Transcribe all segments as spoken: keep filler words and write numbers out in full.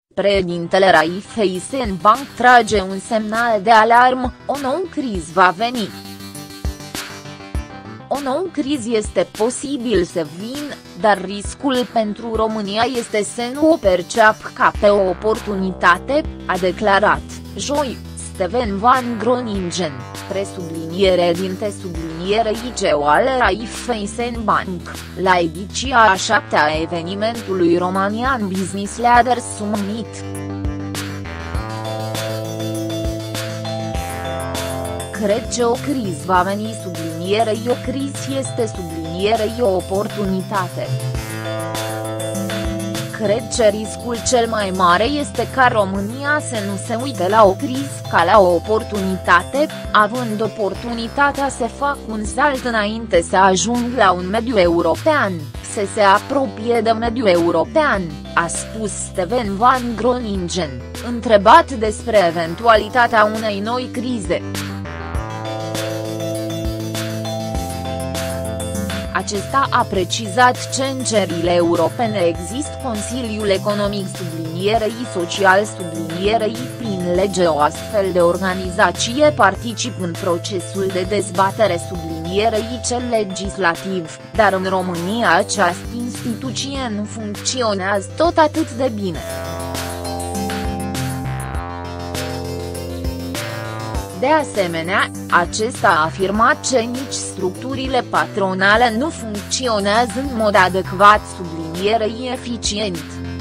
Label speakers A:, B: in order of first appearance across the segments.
A: Președintele Raiffeisen Bank trage un semnal de alarmă, o nouă criză va veni. O nouă criză este posibil să vină, dar riscul pentru România este să nu o perceapă ca pe o oportunitate, a declarat, joi, Steven van Groningen, presubliniere dinte subliniere I C O al Raiffeisen Bank, la ediția a șaptea a evenimentului Romanian Business Leaders Summit. Cred că o criză va veni sublinierei o criză este sublinierei o oportunitate. Cred că riscul cel mai mare este ca România să nu se uite la o criză ca la o oportunitate, având oportunitatea să facă un salt înainte să ajung la un mediu european, să se apropie de mediul european, a spus Steven van Groningen, întrebat despre eventualitatea unei noi crize. Acesta a precizat că în țările europene există Consiliul Economic sublinierei social sublinierei prin lege o astfel de organizație participă în procesul de dezbatere sublinierei cel legislativ, dar în România această instituție nu funcționează tot atât de bine. De asemenea, acesta a afirmat că nici structurile patronale nu funcționează în mod adecvat sublinierei eficient.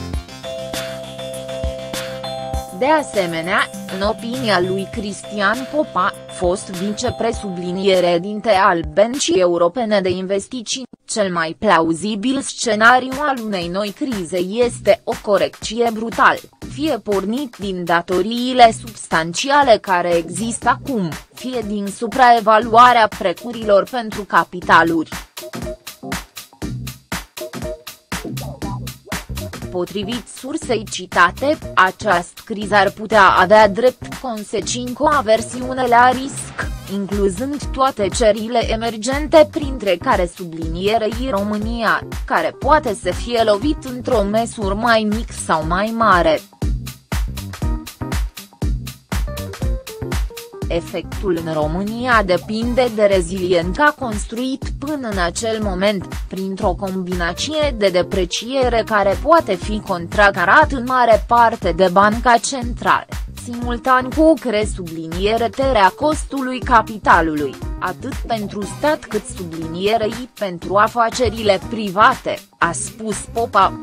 A: De asemenea, în opinia lui Cristian Popa, fost vicepresubliniere dinte al Băncii Europene de Investiții, cel mai plauzibil scenariu al unei noi crize este o corecție brutală, fie pornit din datoriile substanțiale care există acum, fie din supraevaluarea prețurilor pentru capitaluri. Potrivit sursei citate, această criză ar putea avea drept consecință o aversiune la risc, incluzând toate țările emergente printre care sublinierei România, care poate să fie lovit într-o măsură mai mică sau mai mare. Efectul în România depinde de reziliența construit până în acel moment, printr-o combinație de depreciere care poate fi contracarat în mare parte de Banca Centrală, simultan cu o cresublinierea costului capitalului, atât pentru stat cât sublinierei pentru afacerile private, a spus Popa.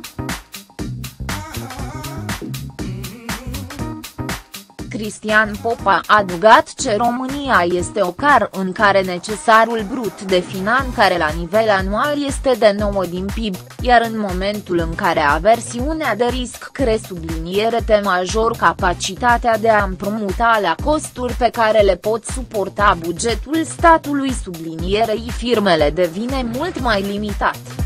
A: Cristian Popa a adăugat că România este o țară în care necesarul brut de finanțare la nivel anual este de nouă din P I B, iar în momentul în care aversiunea de risc cresc sublinierete major capacitatea de a împrumuta la costuri pe care le pot suporta bugetul statului sublinierei firmele devine mult mai limitat.